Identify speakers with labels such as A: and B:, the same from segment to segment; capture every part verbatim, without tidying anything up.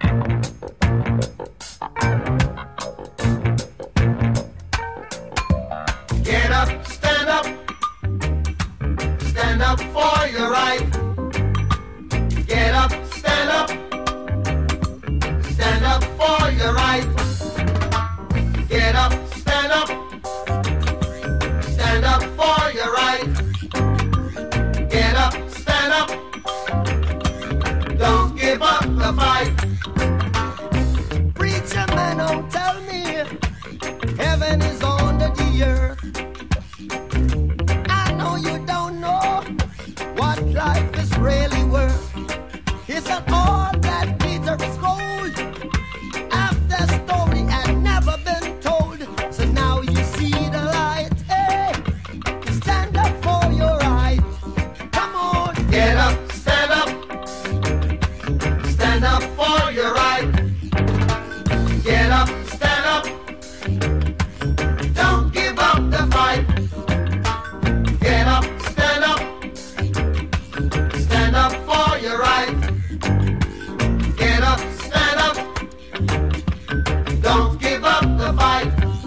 A: Get up, stand up, stand up for your right. Get up, stand up, stand up for your right. Get up, stand up, stand up for your right. Get up, stand up, don't give up the fight.
B: Preacher man, don't tell me heaven is under the earth. I know you don't know what life is really worth. It's not all that Peter is gold. After story had never been told. So now you see the light. Hey, stand up for your right. Come on.
A: Get up, stand up, stand up for your right. Get up, stand up, don't give up the fight. Get up, stand up, stand up for your right. Get up, stand up, don't give up the fight.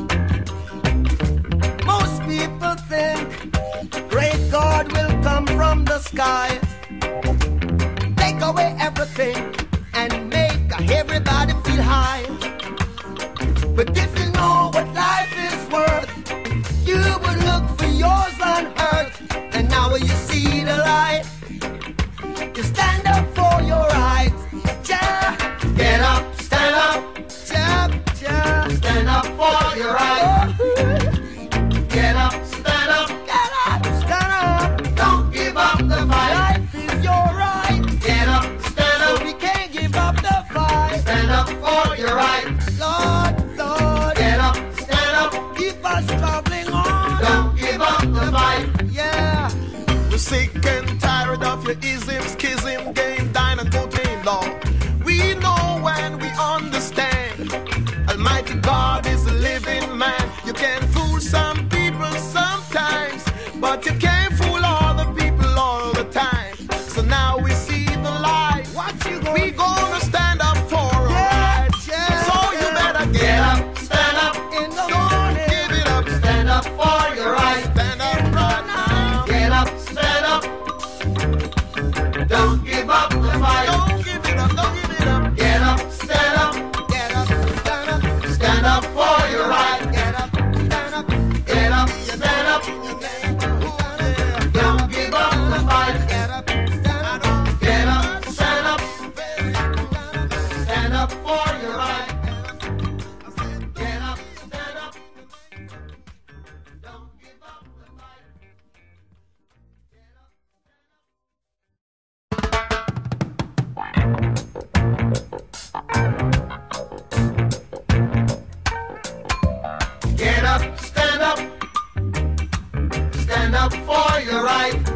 B: Most people think great God will come from the sky, take away everything and make everybody feel high. But if you know what life is worth, you would look for yours on earth. And now when you see the light, you stand up for your rights. Ja,
A: Get up, stand up,
B: ja, ja.
A: stand up for your right. Get up, stand up,
B: Get up, stand up.
A: don't give up the fight.
B: Life is your right,
A: Get up, stand
B: so
A: up,
B: we can't give up the fight.
A: stand up for your right.
B: Lord, Lord,
A: Get up, stand up,
B: keep us traveling on.
A: don't give up the fight.
B: Yeah.
C: We're sick and tired of your ism, schism, game, dine and cocaine law. We know and we understand. Almighty God is a living man. You can fool some people sometimes, but you can't fool all the people all the time. So now we see the light.
B: What you gonna
C: We gonna stand up for our
B: Yeah,
C: rights.
B: yeah,
C: So you
B: yeah.
C: better
A: Get
C: get up,
A: up, stand up,
B: in the
C: don't
B: morning?
C: give it up,
A: stand up for your right.
C: stand up right now.
A: Get up, stand up, don't give up the fight.
C: Don't give it up, don't give it up.
A: Get up, stand up,
B: Get up, stand up,
A: stand up for your right.
B: get up, stand up,
A: Get up, stand up, don't give up the fight.
B: get up, stand up,
A: Get up, stand up, stand up for your right. Get up, stand up, don't give up the fight. Get up, stand up, stand up for your right.